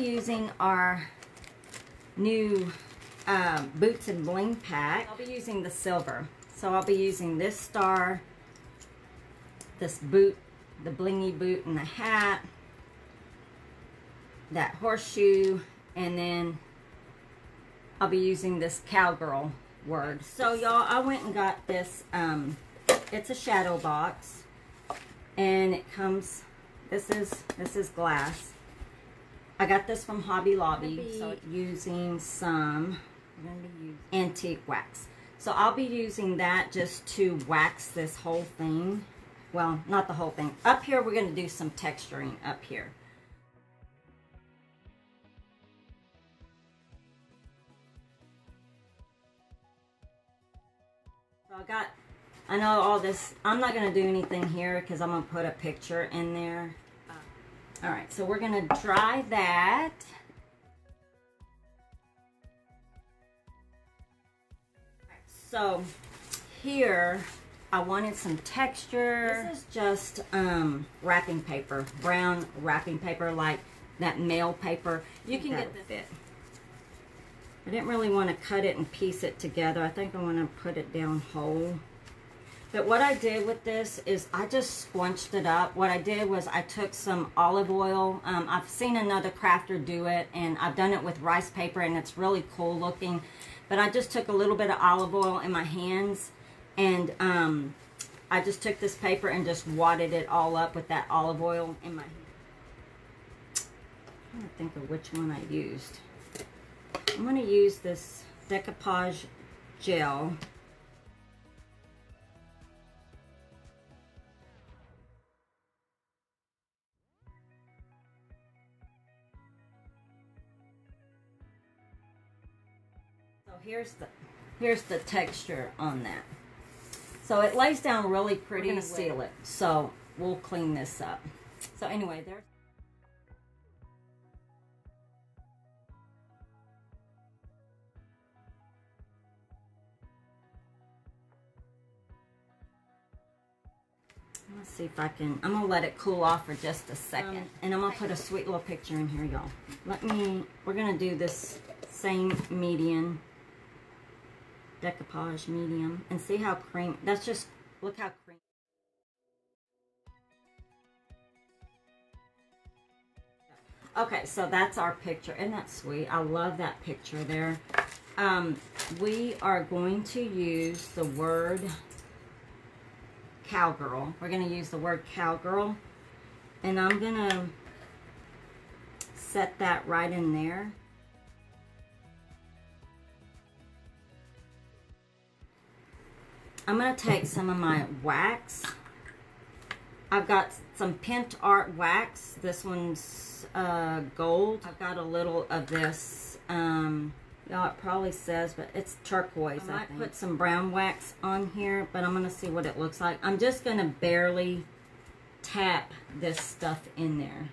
using our new Boots and Bling pack. I'll be using the silver. So I'll be using this star, this boot, the blingy boot and the hat, that horseshoe, and then I'll be using this cowgirl word. So y'all, I went and got this, it's a shadow box, and it comes, this is glass. I got this from Hobby Lobby. So using some antique wax. So I'll be using that just to wax this whole thing. Well, not the whole thing. Up here, we're going to do some texturing up here. So I know all this. I'm not going to do anything here because I'm going to put a picture in there. All right, so we're going to dry that. So here, I wanted some texture. This is just wrapping paper, brown wrapping paper, like that mail paper. You can get this. I didn't really want to cut it and piece it together. I think I want to put it down whole. But what I did with this is I just squunched it up. What I did was I took some olive oil. I've seen another crafter do it, and I've done it with rice paper, and it's really cool looking. But I just took a little bit of olive oil in my hands, and I just took this paper and just wadded it all up with that olive oil in my hand. I'm trying to think of which one I used. I'm going to use this decoupage gel. So here's the texture on that. So it lays down really pretty. We're going to seal it. So we'll clean this up. So anyway, there's let's see if I can, I'm going to let it cool off for just a second. And I'm going to put a sweet little picture in here, y'all. We're going to do this same medium, decoupage medium, and see how cream, that's just, look how cream. Okay, so that's our picture. Isn't that sweet? I love that picture there. We are going to use the word cowgirl. We're going to use the word cowgirl, and I'm going to set that right in there. I'm going to take some of my wax. I've got some Pint Art wax. This one's gold. I've got a little of this, y'all, it probably says, but it's turquoise. I might put some brown wax on here, but I'm going to see what it looks like. I'm just going to barely tap this stuff in there.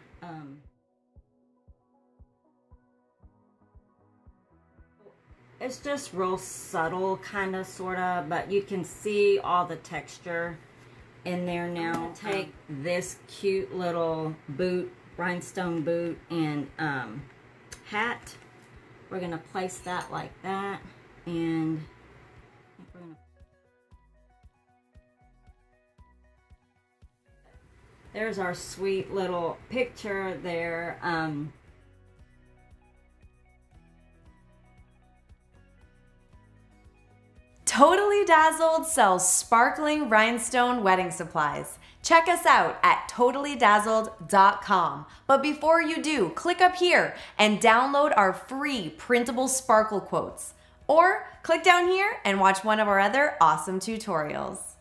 It's just real subtle, kind of, sort of, but you can see all the texture in there now. Take this cute little boot, rhinestone boot, and hat. We're going to place that like that, and we're gonna... there's our sweet little picture there. Totally Dazzled sells sparkling rhinestone wedding supplies. Check us out at totallydazzled.com. But before you do, click up here and download our free printable sparkle quotes. Or click down here and watch one of our other awesome tutorials.